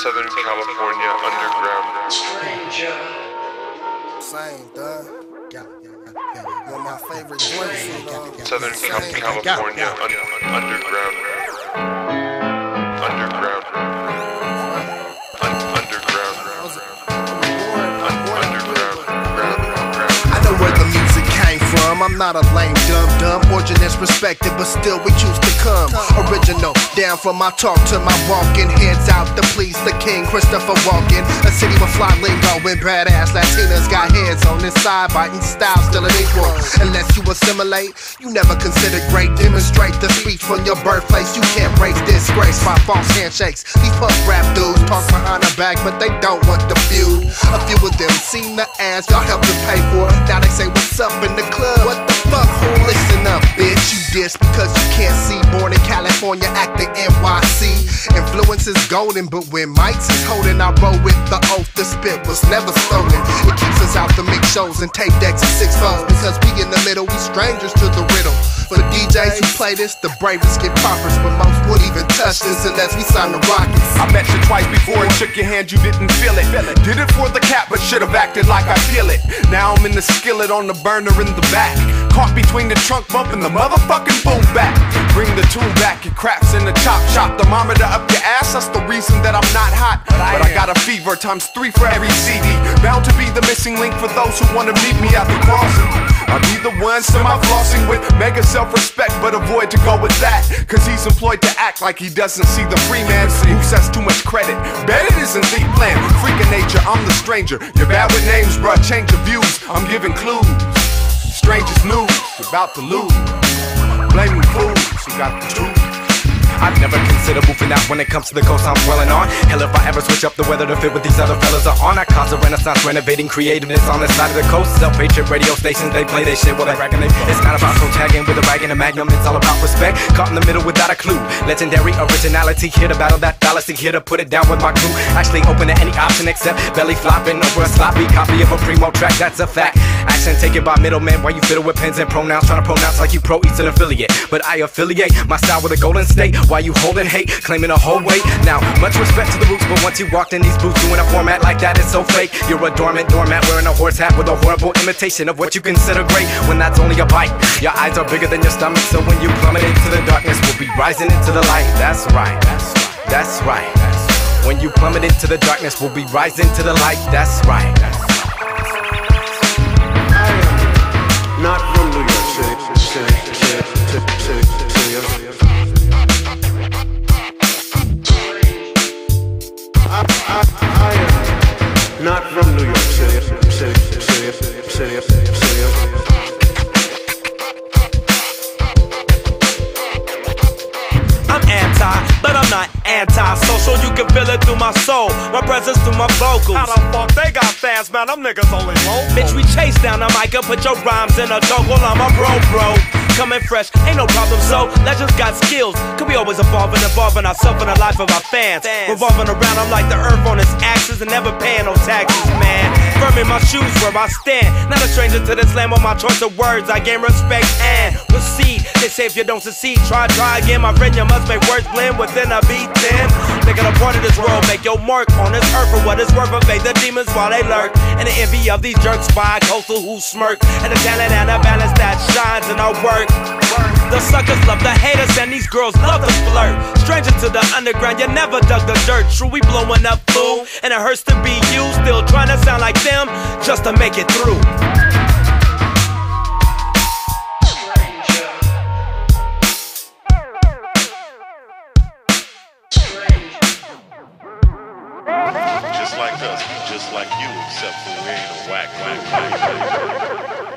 Southern California underground. Stranger. Same, dog. One of my favorite joints. Southern California underground. Underground. I know where the music came from. I'm not a lame dumb. Origin is respected, but still we choose to come. Original, down from my talk to my walking. Heads out to please the king, Christopher Walken. A city with fly lingo and badass Latinas got heads on this side, biting style still an equal. Unless you assimilate, you never consider great. Demonstrate the speech from your birthplace. You can't raise disgrace by false handshakes. These punk rap dudes talk behind our back, but they don't want the feud. A few of them seen the ads y'all helped to pay for. Now they say what's up in the club. What the fuck? Listen up, bitch. You diss because you can't see. Born in California, acting NYC. Influence is golden, but when Mike's is holding, I roll with the oath. The spit was never stolen. It keeps us out to make shows and tape decks and 6 phones. Because we in the middle, we strangers to the riddle. For DJs who play this, the bravest get poppers, but most won't even touch this unless we sign the Rockets. I met you twice before and shook your hand, you didn't feel it. Did it for the cat, but should've acted like I feel it. Now I'm in the skillet on the burner in the back. Caught between the trunk bump and the motherfucking boom back. Bring the tune back, your craps in the chop shop. Thermometer up your ass, that's the reason that I'm not hot. But I got a fever times 3 for every CD. Bound to be the missing link for those who wanna meet me at the crossing. I'll be the one semi-flossing with mega self-respect, but avoid to go with that. Cause he's employed to act like he doesn't see the free man who says too much credit. Bet it isn't the plan, freak of nature, I'm the stranger. You're bad with names, bruh, change your views, I'm giving clues. Strangest news, you're about to lose. Blaming fools who got the truth. I'd never consider moving out when it comes to the coast I'm dwelling on. Hell, if I ever switch up the weather to fit what these other fellas are on, I cause a renaissance renovating creativeness on the side of the coast. Self-hatred radio stations, they play their shit while they racking their. It's not about toe tagging with a rag and a magnum, it's all about respect. Caught in the middle without a clue. Legendary originality, here to battle that fallacy, here to put it down with my crew. Actually open to any option except belly flopping over a sloppy copy of a primo track, that's a fact. Action taken by middlemen while you fiddle with pens and pronouns, trying to pronounce like you pro-Eastern affiliate. But I affiliate my style with a golden state. Why you holding hate, claiming a whole weight? Now, much respect to the roots, but once you walked in these boots doing a format like that, it's so fake. You're a dormant doormat wearing a horse hat with a horrible imitation of what you consider great, when that's only a bite. Your eyes are bigger than your stomach, so when you plummet into the darkness, we'll be rising into the light. That's right, that's right. When you plummet into the darkness, we'll be rising to the light. That's right. I am not from New York City. I am not from New York City. I'm anti, but I'm not anti-social. You can feel it through my soul, my presence through my vocals. How the fuck they got fans, man? Them niggas only low. Bitch, we chase down the mic and put your rhymes in a chokehold. I'm a bro. Coming fresh, ain't no problem, so legends got skills. Could be always involving ourselves in the life of our fans. Revolving around, I'm like the earth on its axis and never paying no taxes, man. Firm in my shoes where I stand. Not a stranger to this land with my choice of words. I gain respect and proceed. They say if you don't succeed, try again. My friend, you must make words blend within a beat then. Taking a part of this world, make your mark on this earth for what it's worth. Evade the demons while they lurk. And the envy of these jerks by coastal who smirk. And the talent and the balance that shines in our work. The suckers love the haters and these girls love to flirt. Stranger to the underground, you never dug the dirt. True, we blowing up, fool. And it hurts to be you, still trying to sound like them just to make it through. Just like us, just like you, except for we ain't a whack.